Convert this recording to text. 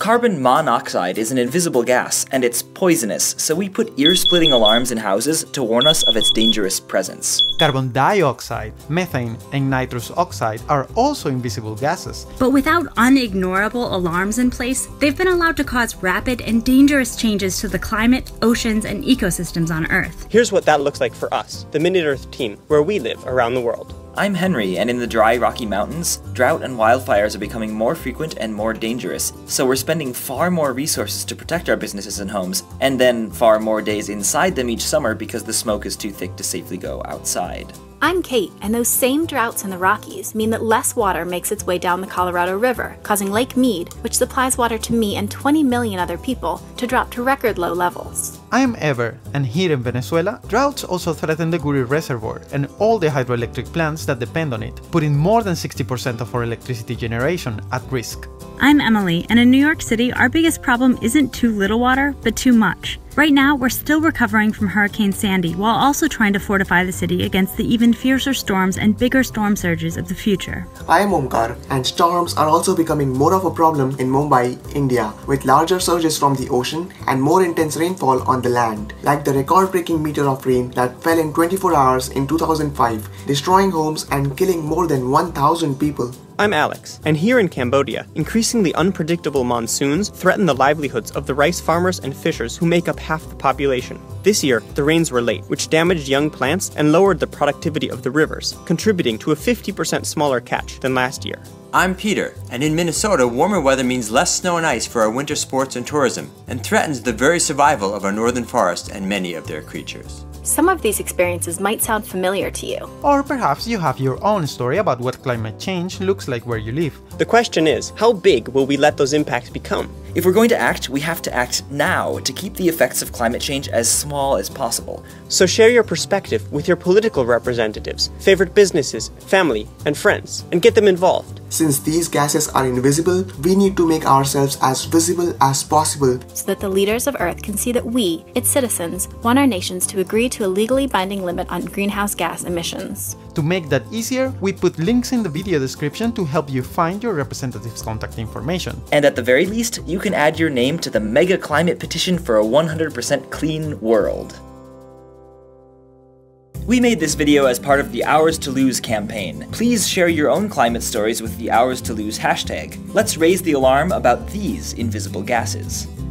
Carbon monoxide is an invisible gas, and it's poisonous, so we put ear-splitting alarms in houses to warn us of its dangerous presence. Carbon dioxide, methane, and nitrous oxide are also invisible gases. But without unignorable alarms in place, they've been allowed to cause rapid and dangerous changes to the climate, oceans, and ecosystems on Earth. Here's what that looks like for us, the MinuteEarth team, where we live around the world. I'm Henry, and in the dry Rocky Mountains, drought and wildfires are becoming more frequent and more dangerous, so we're spending far more resources to protect our businesses and homes, and then far more days inside them each summer because the smoke is too thick to safely go outside. I'm Kate, and those same droughts in the Rockies mean that less water makes its way down the Colorado River, causing Lake Mead, which supplies water to me and 20 million other people, to drop to record low levels. I am Ever, and here in Venezuela, droughts also threaten the Guri Reservoir and all the hydroelectric plants that depend on it, putting more than 60% of our electricity generation at risk. I'm Emily, and in New York City, our biggest problem isn't too little water, but too much. Right now, we're still recovering from Hurricane Sandy while also trying to fortify the city against the even fiercer storms and bigger storm surges of the future. I am Omkar, and storms are also becoming more of a problem in Mumbai, India, with larger surges from the ocean and more intense rainfall on the land, like the record-breaking meter of rain that fell in 24 hours in 2005, destroying homes and killing more than 1,000 people. I'm Alex, and here in Cambodia, increasingly unpredictable monsoons threaten the livelihoods of the rice farmers and fishers who make up half the population. This year, the rains were late, which damaged young plants and lowered the productivity of the rivers, contributing to a 50% smaller catch than last year. I'm Peter, and in Minnesota, warmer weather means less snow and ice for our winter sports and tourism, and threatens the very survival of our northern forests and many of their creatures. Some of these experiences might sound familiar to you. Or perhaps you have your own story about what climate change looks like where you live. The question is, how big will we let those impacts become? If we're going to act, we have to act now to keep the effects of climate change as small as possible. So share your perspective with your political representatives, favorite businesses, family, and friends, and get them involved. Since these gases are invisible, we need to make ourselves as visible as possible, so that the leaders of Earth can see that we, its citizens, want our nations to agree to a legally binding limit on greenhouse gas emissions. To make that easier, we put links in the video description to help you find your representative's contact information. And at the very least, you can add your name to the mega climate petition for a 100% clean world. We made this video as part of the Hours to Lose campaign. Please share your own climate stories with the Hours to Lose hashtag. Let's raise the alarm about these invisible gases.